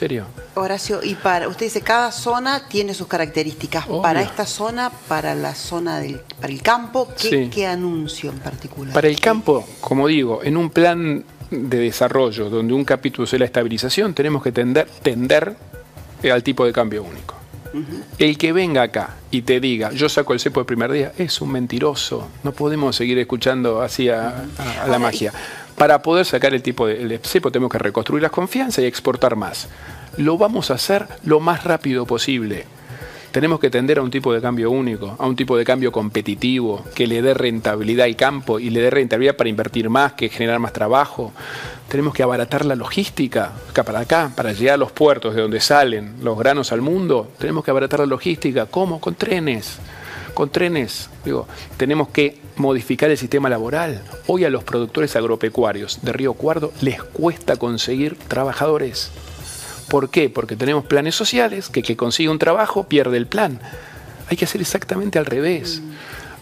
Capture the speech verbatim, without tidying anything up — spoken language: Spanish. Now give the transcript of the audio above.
serio. Horacio, y para usted dice, cada zona tiene sus características. Obvio. Para esta zona, para la zona del, para el campo, ¿qué, Sí. qué anuncio en particular? Para el campo, como digo, en un plan de desarrollo donde un capítulo es la estabilización, tenemos que tender, tender al tipo de cambio único. Uh-huh. El que venga acá y te diga, yo saco el cepo el primer día, es un mentiroso. No podemos seguir escuchando así a, a, a la magia. Para poder sacar el tipo de el cepo tenemos que reconstruir las confianzas y exportar más. Lo vamos a hacer lo más rápido posible. Tenemos que tender a un tipo de cambio único, a un tipo de cambio competitivo, que le dé rentabilidad al campo y le dé rentabilidad para invertir más, que generar más trabajo. Tenemos que abaratar la logística, acá para acá, para llegar a los puertos de donde salen los granos al mundo. Tenemos que abaratar la logística. ¿Cómo? Con trenes. Con trenes. Digo, tenemos que modificar el sistema laboral. Hoy a los productores agropecuarios de Río Cuarto les cuesta conseguir trabajadores. ¿Por qué? Porque tenemos planes sociales, que el que consigue un trabajo pierde el plan. Hay que hacer exactamente al revés.